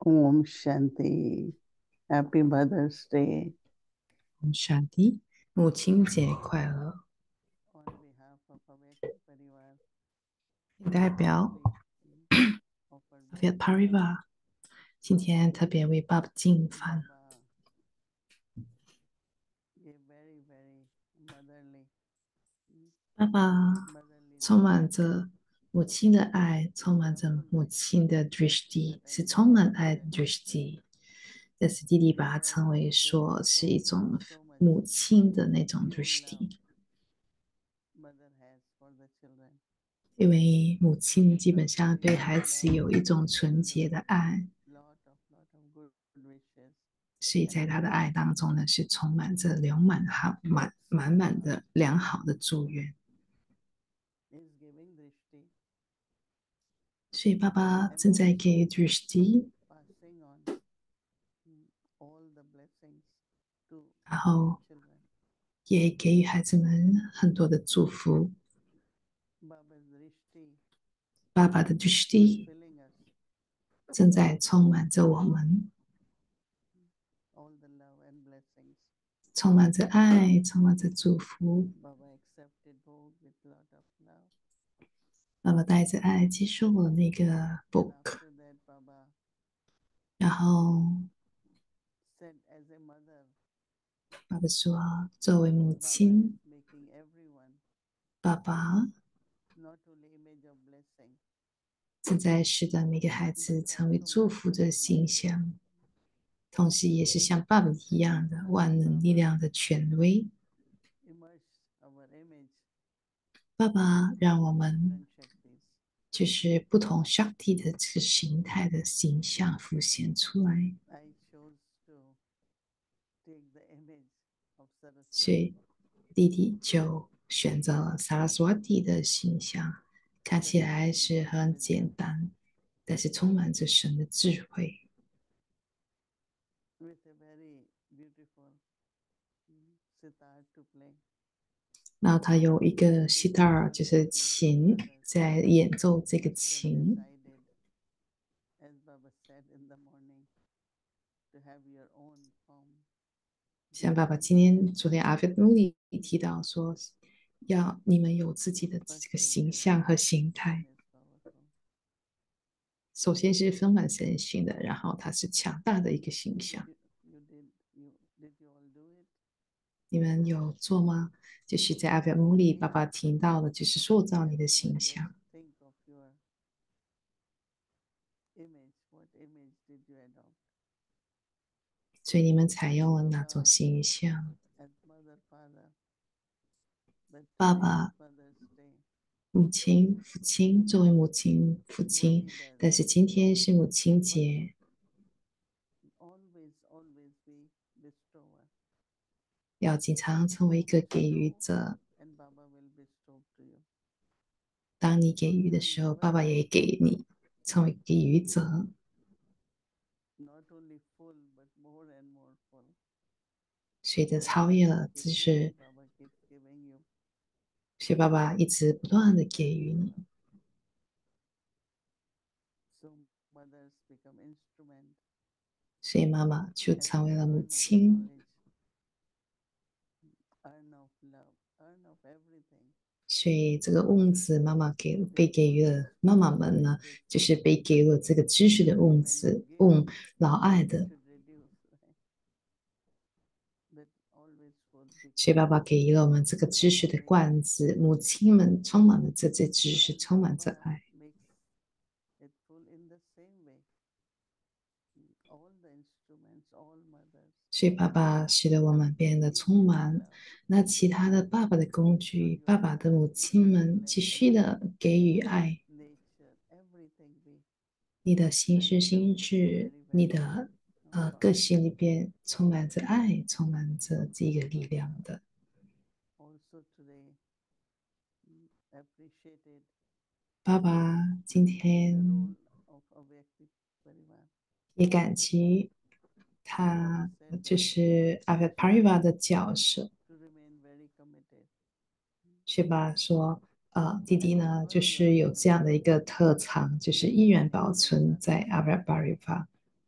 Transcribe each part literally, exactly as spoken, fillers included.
Om Shanti. Happy Mother's Day. 闪迪，母亲节快乐！ On behalf of Avyakti Parivar, 代表 we offer Aviat best wishes Pariva 今天特别为爸爸敬饭。 Baba, a very, very motherly, 爸爸 motherly 充满 spirit. 着母亲的爱，充满 Not 着母 only 亲的 that drishti， I 是 love 充满 my 爱的 mother, drishti。但是弟弟把它 but I 称为 also have 说是 so, 一种 so much 母亲的那种 pure love drishti， mother has for the children. 因为母亲基本上对孩 Unconditional 子 love 有一种 for the 纯洁 children. 的爱， Lot of, lot of good wishes 所以 and 在他的爱 blessings. 当中呢，是充满着流满好满 So 满满 Baba 的良好的祝愿。 is giving drishti 所以爸爸 and 正在给 also drishti， passing on mm, all the blessings to 然 the 后 children. 也给予孩子们很多的祝福。 Baba's drishti 爸爸的 is drishti filling us 正在充满着我们， mm, all the love and blessings. 充满着爱，充满着祝福。 Baba accepted both with lot of love. 爸爸带着爱接受了那个 And book， after that, Baba 然后 said, as a mother, 爸爸说，作为母 Baba is 亲， making everyone 爸爸 not only image of blessing, 正在使得每个孩 but 子成为 also 祝福 master 的 of 形 life. 象，同时也是像爸爸一样的 So 万能力 Baba 量的权威。 immersed our image 爸爸让我 in 们 different Shaktis. 就是不同 Shakti 的这个形态的形象浮现出来， I chose to take the image of 所 Saraswati, 以弟弟就选择了 Saraswati 的形象，看 the 起来 Lady of 是很简 Wisdom, 单，但是充满着神的智慧。 with a very beautiful mm, sitar to play, 然后他有一个 and taking sitar，就是 Saraswati to the 琴， mothers 在演奏这个 have 琴。 decided, as Baba said in the morning, to have your own form, 像爸爸 different 今 form. 天昨天阿菲努里提到说，要你们有自己的这 First 个 is 形 the 象和 Lord 形 and 态。 is powerful. 首先是丰满神性的，然后它是强大的一个形 Did 象。 you, you did you did you all do it? 你们有做吗？就是在阿菲努里，爸 Means 爸听到的，就是塑造你的形 everyone just 象。 think of your image. What image did you adopt? 所以你们采用了哪种 Baba 形象？ as mother, father. But 爸 today is 爸、 Mother's Day. 母亲、父亲，作为母亲、父 And what 亲， he does, 但是今天是母亲 first, 节， always, always be bestower. 要经常成为一个给予 Bestow 者。 and Baba will bestow to you. 当你给 So 予 you 的 will 时候， never 爸爸也 be 给你，成为给予者。 not only full but more and more full. 随着超越了， Keep 就 giving, 是 Baba keep giving you. 所以爸爸一直不断的给予你， So mothers become instrument 所以妈妈就 and 成为了母 earn of 亲。 knowledge, earn of love, earn of everything. 所以这个瓮子，妈妈给 The 被给予 old 了妈妈 instruments 们 like 呢， this, 就是被给了这个知识的瓮 when you 子， give, 瓮老爱 you 的。 should reduce, right? But always full 所以 because 爸爸给予了我们这个知识 Baba 的 makes 罐子，母亲们充满了这这知识， and 充满着 Baba 爱。 makes it full in the same way. All the instruments, all mothers 所以爸爸使得我们变得 keep 充 giving 满。 love. 那其他的爸爸的工 So 具， your 爸爸的母 mother 亲 will 们继 bless 续 you. 的给予爱。 Nature, everything be 你的心思 very, 心智， very, 你 very 的 uh, 呃个 powerful. 性里边充满着爱，充满着这个力量的。 Also today, mm, appreciated 爸爸今 the 天 role of Avyakti Parivar. 也感激 Baba 他， said 就 that 是阿菲帕 r 瓦的角色。 to remain very committed. 是吧？说，呃，弟弟呢，就 Whatever you are 是有这 doing, 样的一个特长，就是依然保 always 存在阿 understand 菲帕 r 瓦。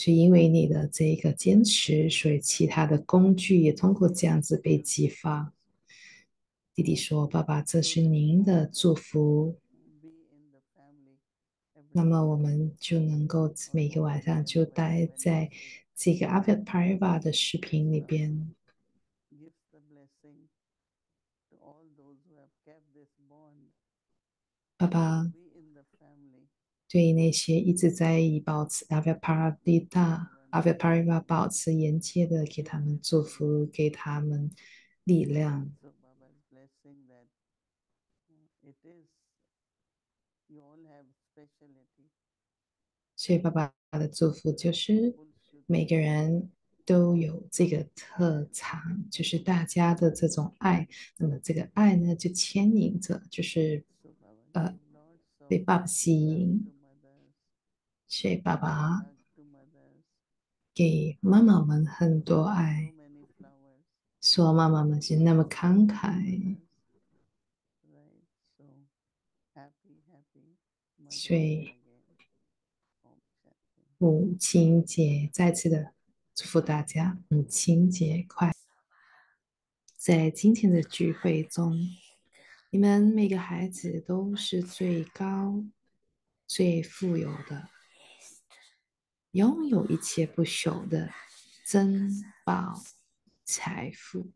是因为你的这个坚持，所以其他的工具也通过这样子被激发。弟弟说：“爸爸，这 So 是 that 您 all 的 the 祝福。” be in the family 那 every 么我 night 们就能够 or 每个晚 morning 上就 when when 待 when they 在 say 这个阿 v 帕 p 瓦的 uh, 视 this 频里 uh, 边。 gives the blessing to all those who have kept this bond 爸 to 爸 be in the family 对那些一直在以保持阿 v 帕 p 达、 everyone 阿 v 帕 p 瓦保持连接的，给 give 他们 that 祝 uh, 福，给他们力量。 so Baba's blessing that uh, it is you all have speciality 所以爸爸的祝福就 that 是 people should 每个 share 人都有这个特长，就是大家的这种爱。那么这个爱呢，就牵引着，就是 so Baba 呃 give lots of 被爸爸吸 love 引。 to mothers 所以爸 give 爸 hug to mothers 给妈妈们很多 give so 爱， many flowers 说妈妈们是那么慷 to 慨。 mothers right so happy happy 所 Mother's Day 以 again Om Shanti 母亲节再次的祝福大家母亲节快乐！在今天的聚会中，你们每个孩子都是最高、最富有的，拥有一切不朽的珍宝财富。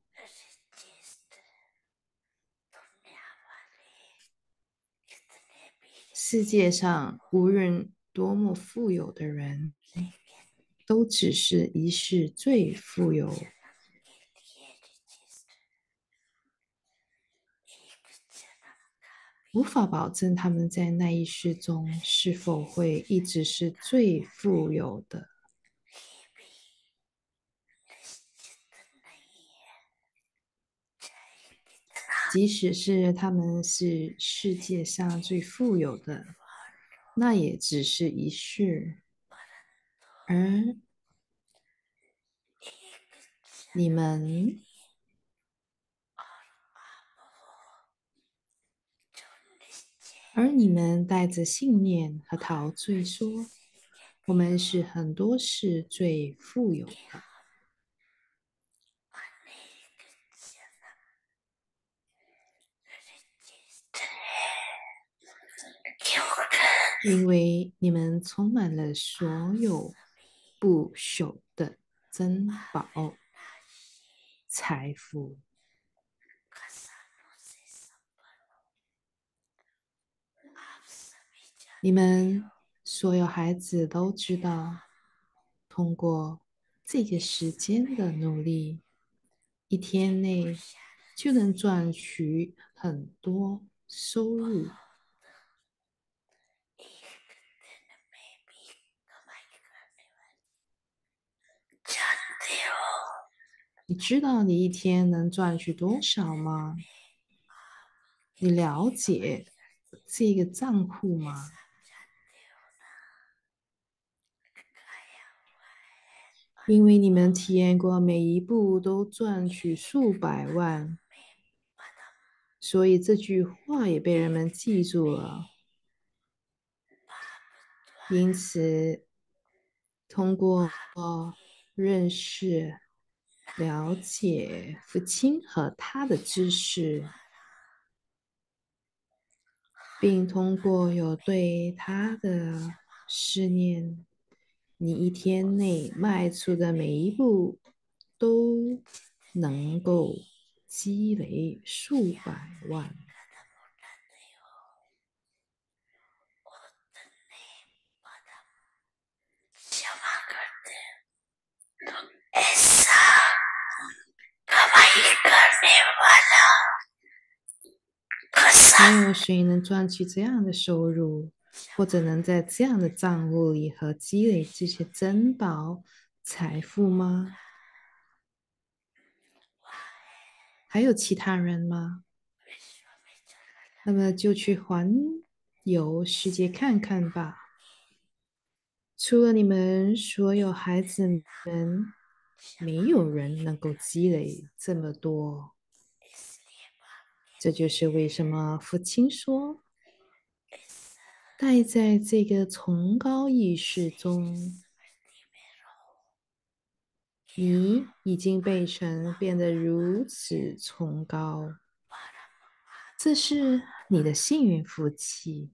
世界上无论多么富有的人，都只是一世最富有，无法保证他们在那一世中是否会一直是最富有的。即使是他们是世界上最富有的，那也只是一世。而你们，而你们带着信念和陶醉说：“我们是很多世最富有的。”因为你们充满了所有不朽的珍宝财富。你们所有孩子都知道，通过这个时间的努力，一天内就能赚取很多收入。你知道你一天能赚取多少吗？你了解这个账户吗？因为你们体验过每一步都赚取数百万，所以这句话也被人们记住了。因此，通过认识、了解父亲和他的知识，并通过有对他的思念，你一天内迈出的每一步都能够积累数百万。没有谁能赚取这样的收入，或者能在这样的账户里和积累这些珍宝财富吗？还有其他人吗？那么就去环游世界看看吧。除了你们所有孩子们，没有人能够积累这么多。这就是为什么父亲说，待在这个崇高意识中， 你已经被成变得如此崇高，这是你的幸运福气。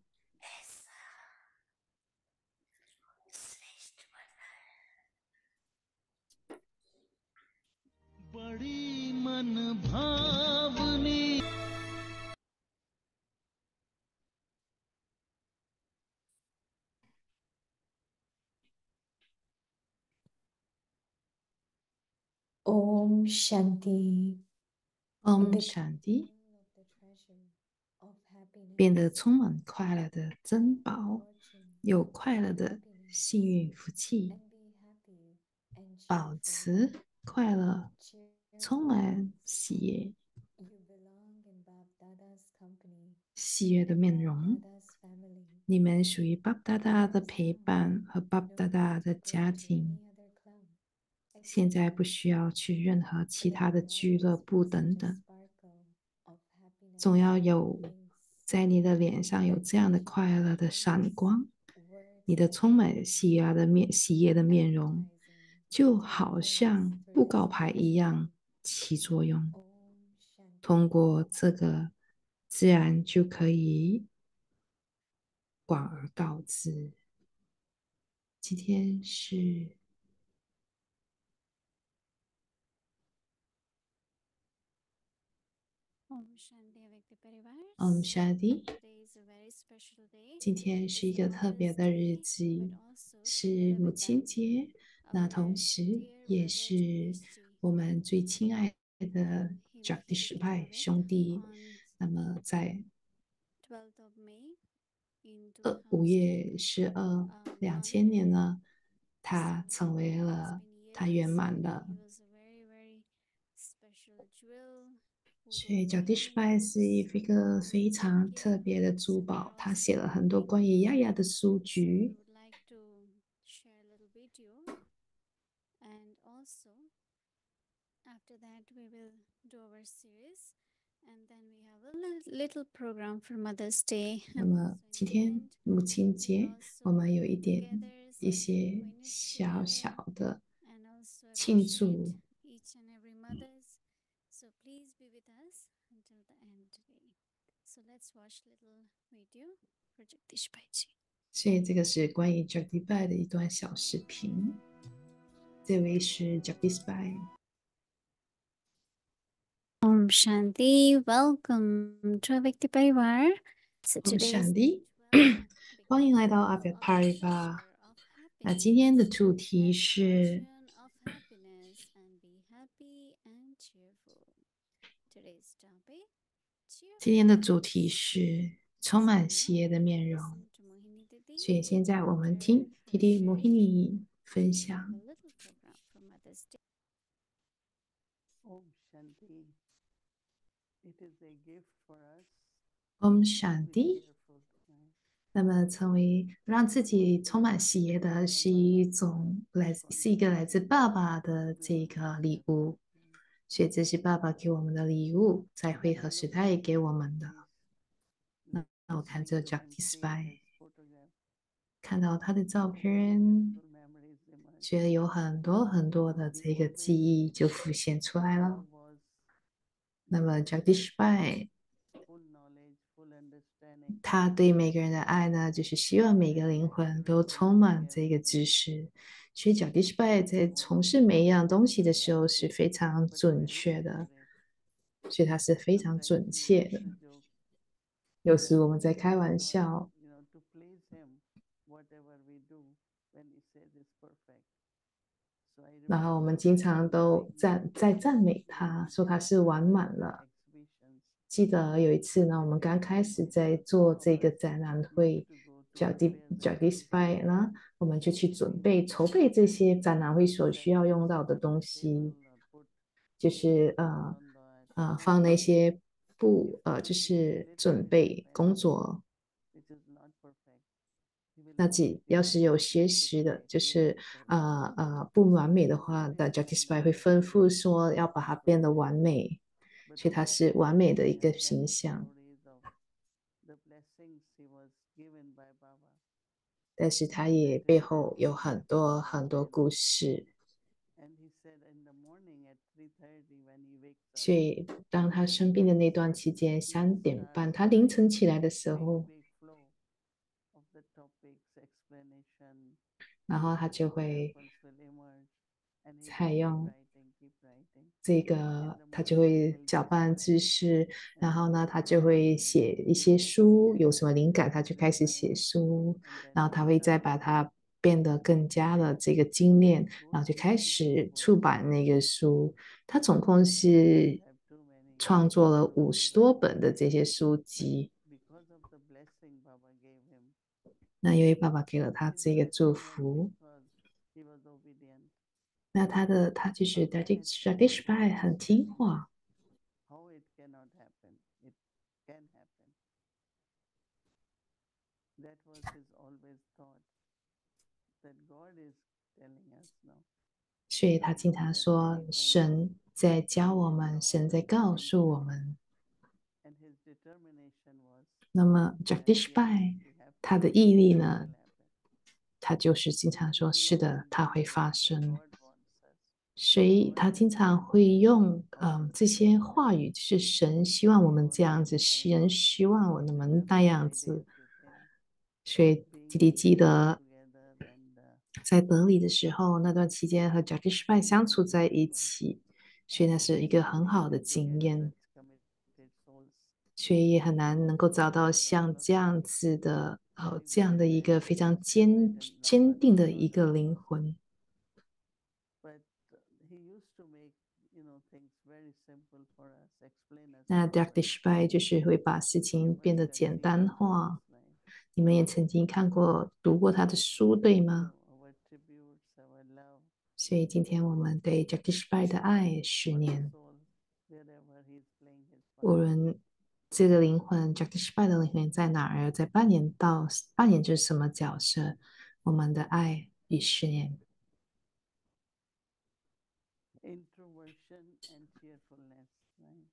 Om Shanti. 嗯， Become 闪迪 full of the treasure of 变 happiness, 得充满快乐的珍 good 宝， fortune, 有快乐 and 的 happiness, 幸运福气， and be happy and 保 cheerful. 持快乐，充 Cheerful. 满喜悦， You belong in Bab Dada's company 喜悦的 and 面 Bab 容。 Dada's family. 你们属于巴达 From 达的 now 陪 on, 伴和巴 no 达达 need 的 to go 家 to 庭。 any other club 现 except 在不需要去任何其 let 他的 there 俱乐 always 部 be 等 such a 等， sparkle of 总 happiness 要 on your 有 face 在你的脸上有 that 这样的 makes you 快乐的 always 闪光。 你 worth 的充满 having 喜悦的面喜悦的面容， advertising 就 to 好 others 像 through 布 your 告牌一样 smile. 起作用。 Om 通 Shanti. 过这个，自然就可以广而告之。今天是 Om Shanti Avekti Parivar. 嗯 So 沙迪， today is a very special day. 今天是 It's 一 a 个特别 Mother's 的日 Day, 子， but also 是 together 母 with that, 亲节。那 our 同时 dear 也 brother 是 Jagdishji. 我们最亲爱的 He j a will 迪 be 什 taking 派 away 兄弟。 on 那么在 twelfth of May in 呃五 2000, 月十二， um, 两 one. 千年呢， So 他成为 it's 了 been 他圆 years, 满 and 了。 he was a very, very special jewel who 所 wrote 以 j a 迪 many, 什 many 派是 books 一个非 on 常 India. 特别的 So 珠 we are 宝，他 also 写了很多 celebrating 关于 him. 丫丫的书 So we 局。 would like to share a little video, and also after that we will do our series, and then we have a li- little program for Mother's Day, 那 and 么 also in 今 the 天 end 母亲 we will 节，我 also 们有一 come 点 together, 一 celebrate 些 Mohini 小 together, 小的 and also 庆 appreciate 祝。 each and every mothers. So please be with us until the end today. So let's watch little video for Jagdish Bhaiji. 所以这个是关于 j a 迪 拜的一段小视频。这位是 j a 迪 拜。 Om Shanti, welcome to Avekti Parivar. So 我们 today is 闪 day 迪， twelve, 欢 become 迎来到 full a v e of Party 吧。 treasure of 那今天的 happiness, 主题 have 是 fortune of happiness, and be happy and cheerful. Today's topic, 今天的 cheerful. 主题是充 So 满 now 喜悦的面容。 listen to Mohini Didi 所以现在我们 after 听 her 弟弟摩 sharing, 希尼分 and we have 享。 a little program for Mother's Day. Om Shanti. It is a gift for us 我们 to 闪 be 迪。 cheerful. Right? 那么，成为让自己充满喜悦的，是一种来是一个来自爸爸的这个礼物，所以这是爸爸给我们的礼物，在汇合时代给我们的。那那我看这 Jack Spy， 看到他的照片，觉得有很多很多的这个记忆就浮现出来了。那么 Jack Spy， 他对每个人的爱呢，就是希望每个灵魂都充满这个知识。所以小迪斯拜在从事每一样东西的时候是非常准确的，所以他是非常准确的。有时我们在开玩笑，然后我们经常都赞在赞美他，说他是完满了。记得有一次呢，我们刚开始在做这个展览会，叫 D 叫 Display 呢，我们就去准备筹备这些展览会所需要用到的东西，就是呃呃放那些布呃，就是准备工作。那几要是有些时的，就是呃呃不完美的话，的 Jackie Spy 会吩咐说要把它变得完美，所以它是完美的一个形象。但是它也背后有很多很多故事。 所以当他生病的那段期间，三点半，他凌晨起来的时 big, 候， big flow of the topics, explanation, 然后他就会 examples will emerge, and he will 采 keep 用 writing, keep writing. 这 In 个， the 他就 morning, 会 he'll 搅 get 拌 right 知识， and 然后 then 呢，他 he'll 就 go to 会 bed. 写一 He'll 些 go 书，有 together 什么灵感，他就 with 开 the 始写 mind, 书， and then 然后 he'll 他 get 会再 up 把 again. 它变得更加的这个精炼， It 然 goes 后就 with 开 the 始 cheerful 出 flow. 版那个书。他总共 And he doesn't 是 have too many 创作了 books 五 to 十多 write, 本的这些书 but 籍。 because of the blessing Baba gave him, 那因为爸爸给了他 his 这个祝 blessing was 福， because he was obedient. 那他的他就是 How d a can d i it cannot s Bai 很 happen? 听话， How it cannot happen? It can happen. That was his always thought, that God is telling us now, 所以他经常 that 说 many times 神在教我 he 们， saw 神在 the 告诉我 potential, 们。 and his determination was 那么 j a g d i that s yes, Bai we have 他 to 的 do 毅 it, 力 it 呢， will happen. 他就是经常 And 说 it will 是的， always 它 be 会 the 发 way that 生。 God wants us. 所以 God 他经 tells 常 us 会用 how 嗯 to 这 do 些 it, 话语，就是神希望我们 God 这样子， many 神 times 希望我 let 们 us 那样 guided 子。 with him, 所以弟 being 弟 with 记 him 得 together, and uh, 在德里的时候，那段期间和 j a g d i s Bai 相处在一 everyone, 起，所以那是一个很好的 to 经 get 验。 such committed souls 所以也很难能够找 to 到 be 像 around us. 这样子的， 呃， Very, 这样 very 的一个 rare 非常 in 坚 middle 坚 Lama 定的一 Dhamma. 个灵魂。 But uh, he used to make, you know, things very simple for us, explain us 那 j a g d i simple. s Bai 就是会把事 You 情 must 变得 have 简 seen 单 his 化。 books, right? 你们也曾经看过、读过他的书，对吗？ So our tributes, our love 所以今天我们对 j a g d i s Bai 的爱十 for the 年， soul, wherever he's playing his 无 part. 论这个灵魂 j a g d i s Bai 的灵魂在哪儿，在扮演到扮演着什么角色，我们的爱与十年。 Introversion and cheerfulness, right?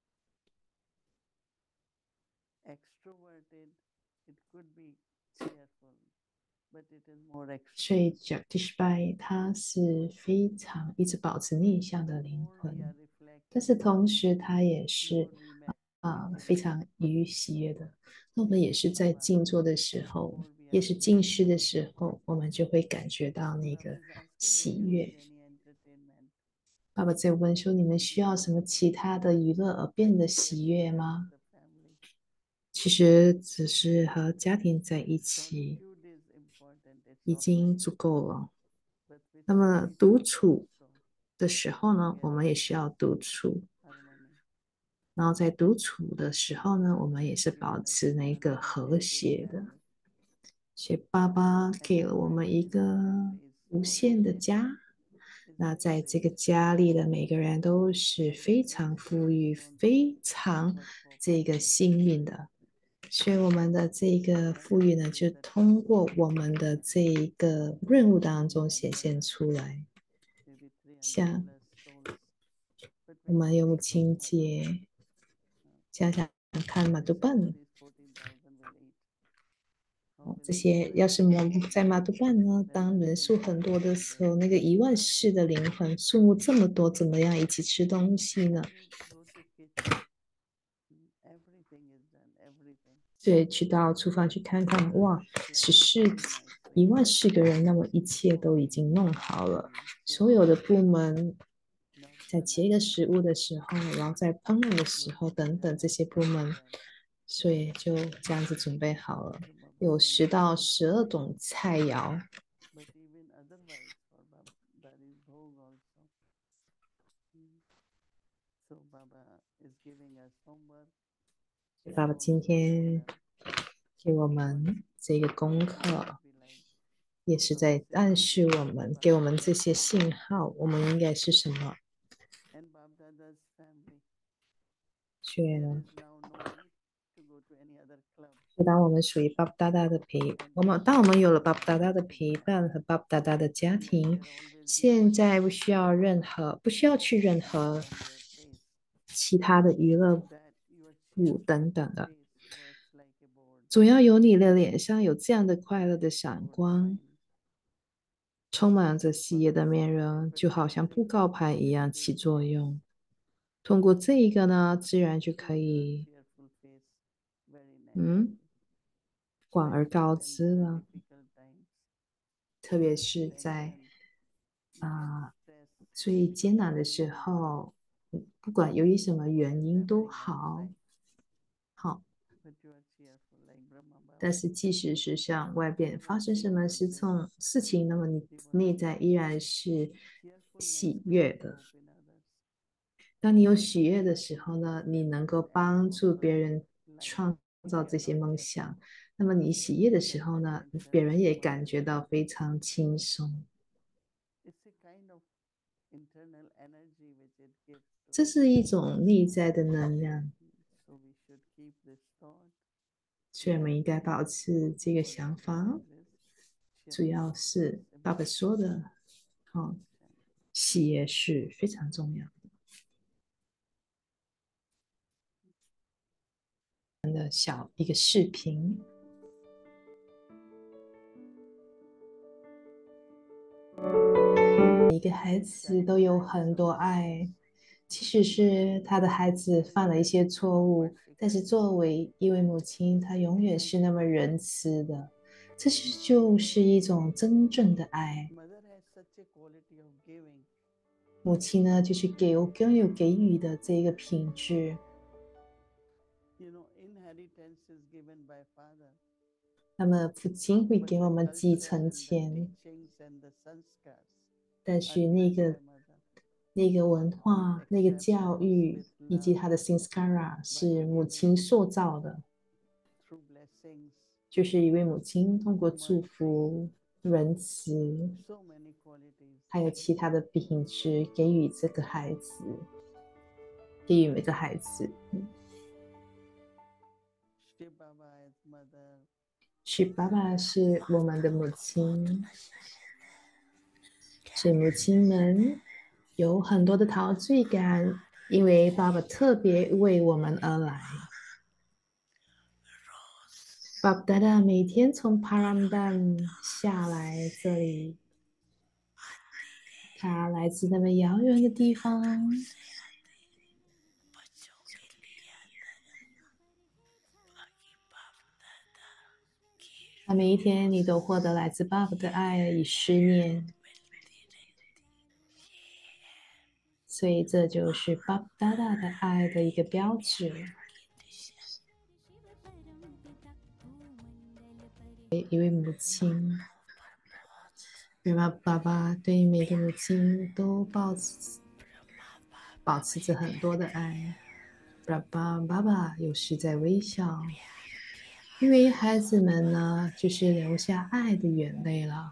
Extroverted, it could be cheerful, but it is more 所以 extrovert. j a g d i s Bai 他是非常一直保持内向 The 的灵 more we 魂， are 但是 reflective, 同时他也 the 是 more we 啊、 manifest 非常愉喜悦的。那我们也是在 Baba, 静坐的时 the 候， more we 也 are 是 aware. 静思的时候，我们就会感觉到 So 那 Baba 个 is asking if 喜 you 悦。 need any entertainment. 爸爸在问说：“你们需要什么其他的娱乐而变得 Just 喜 be 悦 there 吗 with the family. 其实只是和家庭在一起 Solitude is important, it's 已 all right. 经足够了。 But with 那么独 solitude 处 also 的时候呢，我们也 together 需要独处。 harmony. 然后在独处的时候呢，我们也 He's 是 given 保 us 持那个 an 和 unlimited 谐的。 family, 所以爸爸 and 给了我们一 everyone in the 个 family is 无 so 限的 rich, 家。 isn't 那 it? 在这个家里的每个人都是 And 非 that 常 unity 富 is 裕、 shown 非 through 常 our 这个 cooperation. 幸运的。 所以我们的这个 That 富裕呢， is 就 the 通 trust 过我们的 and 这一个任务当中 we 显 have 现 uh, 出来。 maybe three hundred 像 plus souls. But 我 when 们 we 有母 think of 亲 Madhuban, 节， uh, 想想看马 this 杜班， family is fourteen thousand will eat. How 哦 will 这 it 些要 spread? 是我们在马杜班呢， When 当 the 人 living 数很 souls 多的 are 时 there 候，那个一万 without 世 each 的灵 other. 魂数目这么多，怎么样一起吃东西 When 呢？ you go to kitchen, mm, everything is done, everything. 所以去到厨房去看看，哇， 只 Planned 是 very 一 nicely. 万四个人，那么一切都已 Cooking, 经弄好了。 cleaning, 所有的 sharing, 部门 not 在 the 切一个 like 食 that. 物的时候，然后在烹饪的时 Good 候 food 等等 and 这些部门， excellent. 所以就这样子准备好了， So Baba 有 can 十到 present 十二 everything. 种菜肴。 But even otherwise, for Baba, there is bhog also. Mm. So Baba is giving us homework, 爸爸 small, 今 small 天 children. 给我 What 们这个功 our 课， life be like? 也是 Baba 在暗 simply 示 giving 我 us 们， 给我 Baba 们这 Dada's 些 family 信号，我们应该是什么？ and Baba Dada's family. 所以 There 呢， is now no need to go to any other club 就当我们属于巴布达达的陪， and 我 to 们当我 share 们有了 our 巴布达达 life 的 with 陪 them. 伴和巴布达达的家 And let 庭， there always be 现 good 在不 music 需要任何，不需要去任何 on your face 其他的娱 so 乐 that your 舞 cheerful 等等的， face works like a board, 总要有你的脸上有这样的快乐的闪 board 光， sign. 充满着喜悦 Baba 的面 says 容，就好像 advertising 布告牌一样 is 起 built 作用。 通过这一个呢，自然就 show 可 your 以 cheerful face very 嗯 naturally, 广而告 especially in 之 the 了， difficult times, 特别 the 是在 tension, and 啊、 stress 最艰难的 in 时 life, 候，嗯不管由于什么 and 原 what's 因都 happening 好， outside, 好， but you are cheerful like Brahma 但 Baba. 是即使是像外边 You 发 will 生什 think 么事 always 情事情，那么你 内 devotion. 在依然是 Cheerfulness 喜 gives 悦的。 hope in others, 当你有喜悦的时候呢，你 and 能 you 够 will act 帮助 also 别人 like 创造 they 这 are 些 not 梦 cheerful. 想。那么你喜悦的 You 时 get 候 that 呢，别 tension 人也 from 感 others. 觉到非常轻松。 It's a kind of internal energy which it gives to 这 us. 是一种内在的能量， So we should keep this thought. 所以我们应该保持这个 Word 想 of the 法。 day is 主要 cheerfulness 是 is 爸爸 important. 说的，哦，喜悦是非常重要的。小一个视频，每个孩子都有很多爱，即使是他的孩子犯了一些错误，但是作为一位母亲，她永远是那么仁慈的。这是就是一种真正的爱。 Mother has such a quality of giving. 母亲呢，就是给拥有给予的这个品质。 You know, inheritance is given by father, 那么父亲会 but 给 the 我们继 culture 承 and the 钱， teachings and the sanskars 但 are 是那 given 个 by mother. 那个文 With 化、那个教 acceptance, 育 with 以及 love, 他的 sanskara by 是母 giving, 亲塑造的， through blessings, 就是一位母亲通过祝 mercy, 福、仁慈， so many qualities. 还有其他的品质给予这个孩子，给予每个孩子。嗯 Shri Baba as mother, 是爸爸是我们的母亲，所以母亲们有很多的陶醉感，因为爸爸特别为我们而来。爸爸爸爸每天从帕兰丹下来这里，他来自那么遥远的地方。那每一天你都获得来自爸爸的爱与思念，所以这就是爸爸爸爸的爱的一个标志。一位母亲，妈妈、爸爸对每个母亲都保持保持着很多的爱。爸爸、爸爸有时在微笑，因为孩子们呢，就是流下爱的眼泪了。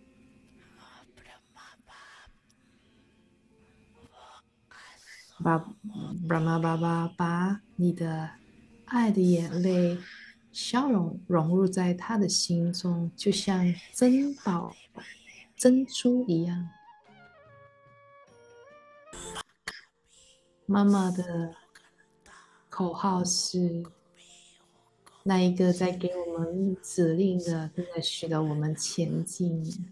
爸爸妈爸爸把你的爱的眼泪笑容融入在他的心中，就像珍宝、珍珠一样。妈妈的口号是那一个在给我们指令的，正在使得我们前进。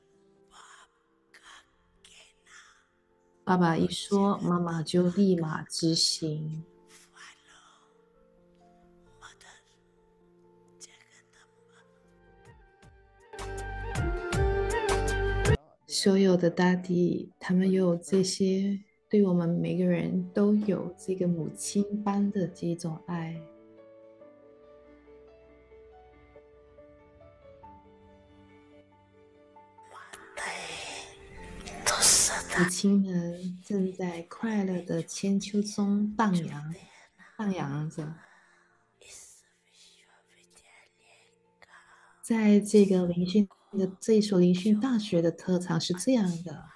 爸爸一说，妈妈就立马执行。所有的大地，他们有这些，对我们每个人都有这个母亲般的这种爱。母亲们正在快乐的千秋中荡漾，荡漾着。在这个灵训的这一所灵训大学的特长是这样的，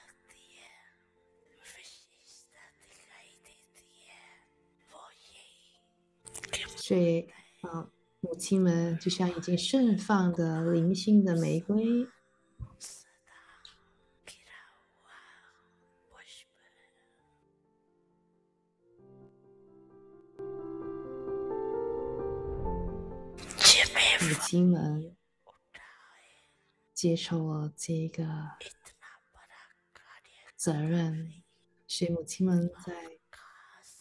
所以啊，母亲们就像已经盛放的灵性的玫瑰，母亲们接受了这个责任，所以母亲们在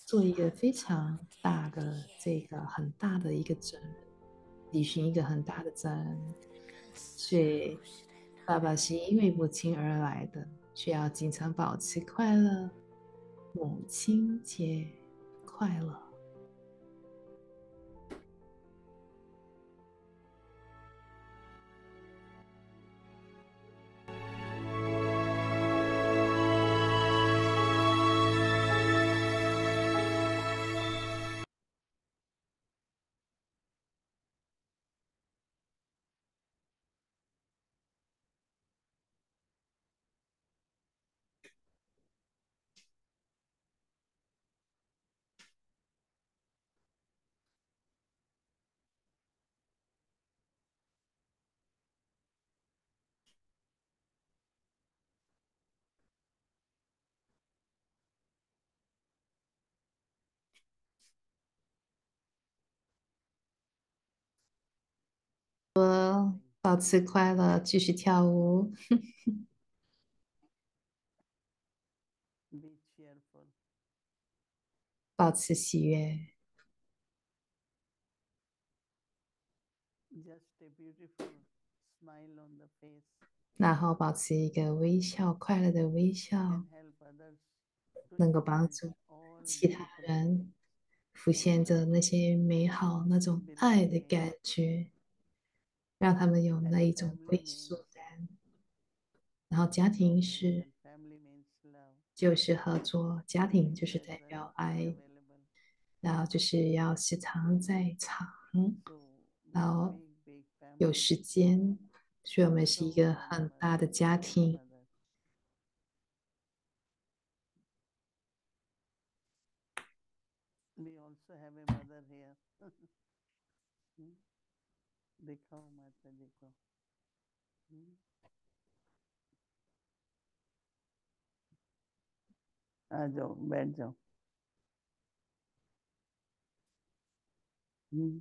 做一个非常大的这个很大的一个责任，履行一个很大的责任。所以，爸爸是因为母亲而来的，需要经常保持快乐。母亲节快乐！保持快乐，继续跳舞， Be cheerful. 保持喜悦， Just a beautiful smile on the face 然后保持一个微笑，快乐的微 can 笑， help others to 能够帮 indulge 助 all 其他 beautiful 人 feelings 浮 of 现着 love, 那些美好、那种爱的 belonging. 感觉，让他们有 And 那一种 family 归 means 属感。然后家庭是 cooperation, family means love, 就是合作，家庭 be 就是代 present, 表 be 爱， available. 然后就是要时常在场， So 然 my 后 big, big 有 family, 时间，所以我们是一 so 个 many 很大 mothers, 的家 so many 庭。 mothers. We also have a mother here. Hmm? दिखाओ माता जी को. Hmm? आ जाओ बैठ जाओ. Hmm.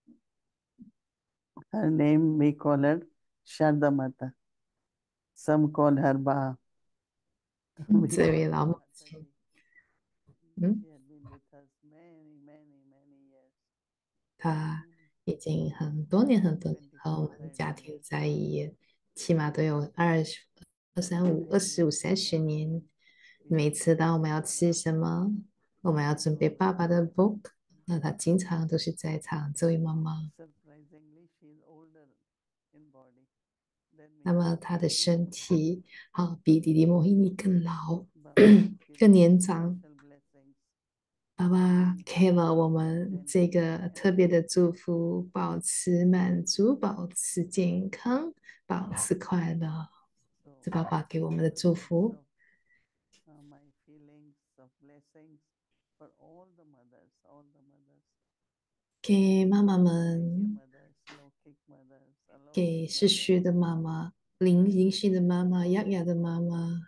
Her name we call her Sharda Mata. Some call her Ba. 嗯 We 这 call 位 her 老母亲， Mataji. 嗯， She had been with us many, many, many years. 她 Hmm. 已经很多年很多年和我 twenty-four, 们 thirty 家庭 years. 在一起，起码都有二十、二三五、二 And 十 we 五、 take 三十 care of 年。 him. We 每 take 次 care 当我 of 们要 his 吃 baba. 什么，我们要准备 So 爸爸的 book， 那她经常都是在场。这位妈妈， surprisingly, she is older in body than 那 me. 么她的身体好比弟弟莫希尼更老， Baba has 更 given 年 us 长。 special blessings. 爸爸 Hmm. 给了我 To 们 maintain 这 health 个 and 特别的 happiness. 祝福，保持满足，保持健康，保持快乐。 So 是爸爸给我们的 a 祝 voice 福， of uh, my feelings of blessings for all the mothers, all the mothers, 给妈妈 Vaishya 们， mothers, Lokik mothers, 给 Alokic 世 mothers. 序的妈妈，灵灵性的妈妈，雅雅的妈妈，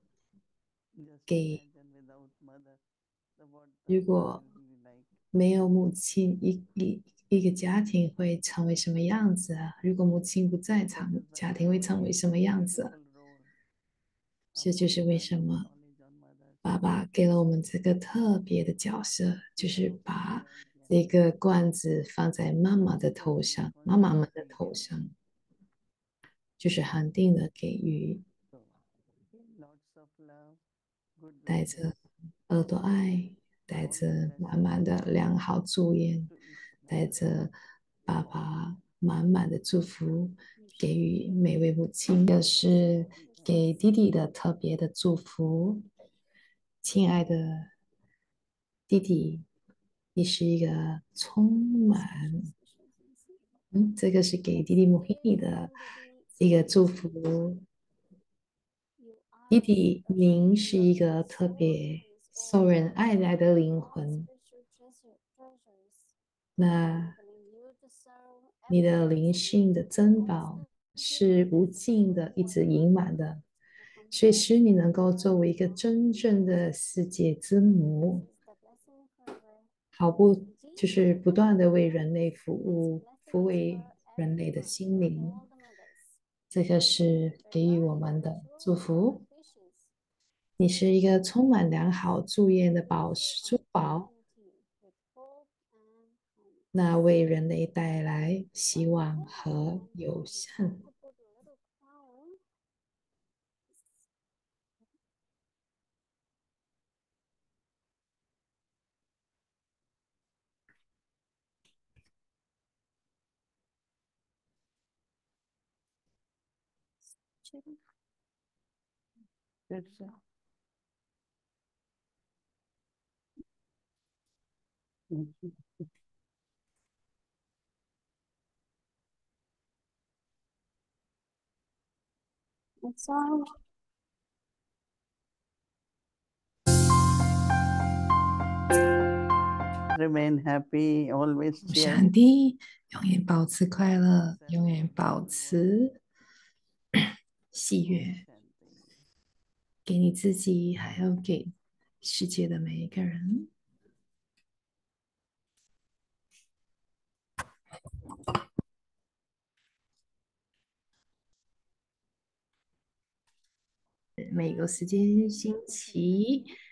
Just 给 imagine without mother, the what the 如 home 果 will be like. 没有母亲，一一一个家庭会成为什么样子啊？如果母亲不在 That 场， is the 家庭会成为 very 什么样子啊？ beautiful role of 这就是为 giving 什 us 么 knowledge on mothers. 爸爸给了我们这个特别的角色，就是把 Yes, yes. 这个罐子放在妈妈的头 Totally 上，妈妈们的 consciously 头 giving. 上，就是恒定的给予， So lots of love, good 带 wishes, 着耳朵爱，带 all the 着满 blessings 满的良好祝愿， to each 带 mother. 着爸爸满满的祝福，给予每位母亲。这是给弟弟的特别的祝福，亲爱的弟弟，你是一个充满，嗯，这个是给弟弟 Mohini 的 Dear 一 Didi, 个祝 especially 福。 you 弟 are a 弟， special 您是一 beloved 个特 soul 别 who is 受 holding 人 on 爱 to 来的灵 all 魂。 spiritual treasure, treasures, 那 enabling you to serve 你的灵 effortlessly 性的 with 珍宝 constant 是无 gratitude 尽的，一 for 直 your 盈满的， unconditional 所以使你能 compassion, 够作 love, 为一个 and 真正的 devotion. 世界之 This 母， is the blessing forever. 毫不 Deep 就是不 from 断 your 的为 heart, 人类服 let's 务， bless 抚 this 慰 for 人类的 everyone, 心 for 灵。 all the mothers. 这个是给予 Remember 我们 your 的 true 祝 mother 福。 patience. 你是一个充满良好祝愿的宝石珠宝，那为人类带来希望和友善。 फिर से remain happy, always 上 cheerful. 帝永远保持快乐，永远保持喜 Om 悦， Shanti. 给你自己，还有给世界的每一个人。每个时间星期